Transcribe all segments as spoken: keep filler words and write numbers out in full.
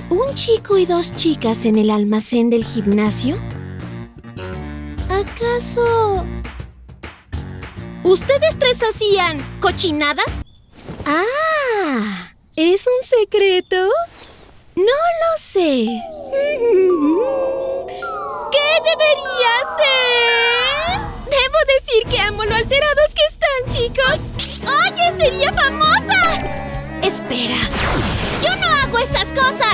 ¿Un chico y dos chicas en el almacén del gimnasio? ¿Acaso ustedes tres hacían cochinadas? ¡Ah! ¿Es un secreto? No lo sé. ¿Qué debería ser? Debo decir que amo lo alterados que están, chicos. ¡Oye, sería famosa! Espera. ¡Yo no hago esas cosas!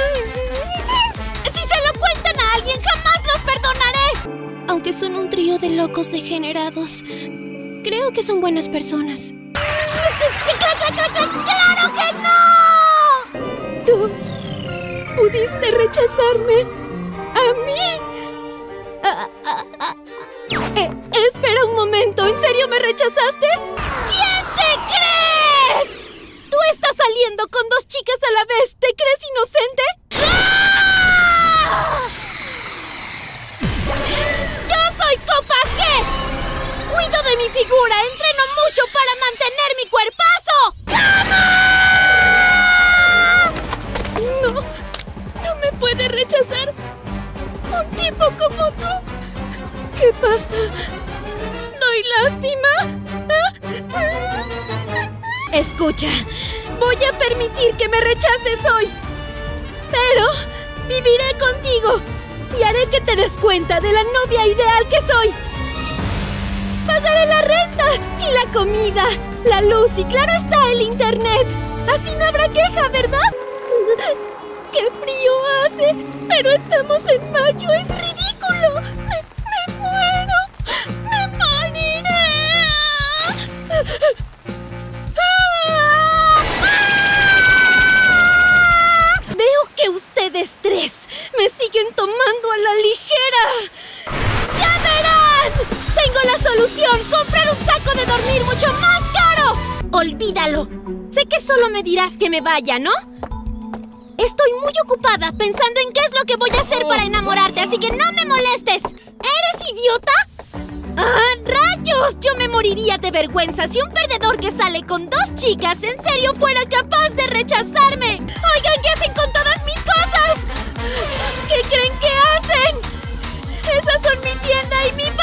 ¡Si se lo cuentan a alguien, jamás los perdonaré! Aunque son un trío de locos degenerados, creo que son buenas personas. ¡Claro que no! Tú pudiste rechazarme a mí. Ah, ah, ah. Eh, espera un momento, ¿en serio me rechazaste? ¿Quién te crees? ¿Tú estás saliendo con dos chicas a la vez? ¿Te crees inocente? ¡Ah! ¡Yo soy Copa G! ¡Cuido de mi figura! ¡Entreno mucho para mantener mi cuerpazo! ¡Tama! No, no me puede rechazar un tipo como tú. ¿Qué pasa? ¿Doy lástima? Escucha, voy a permitir que me rechaces hoy. Pero viviré contigo y haré que te des cuenta de la novia ideal que soy. Pagaré la renta y la comida, la luz y claro está el internet. Así no habrá queja, ¿verdad? ¡Qué frío hace! Pero estamos en mayo, es ridículo. Me, me muero. Me moriré. Veo que ustedes tres me siguen tomando a la ligera. ¡Ya verán! ¡Tengo la solución! ¡Comprar un saco de dormir mucho más caro! ¡Olvídalo! Sé que solo me dirás que me vaya, ¿no? Estoy muy ocupada pensando en qué es lo que voy a hacer para enamorarte, así que no me molestes. ¿Eres idiota? ¡Ah, rayos! Yo me moriría de vergüenza si un perdedor que sale con dos chicas en serio fuera capaz de rechazarme. Oigan, ¿qué hacen con todas mis cosas? ¿Qué creen que hacen? Esas son mi tienda y mi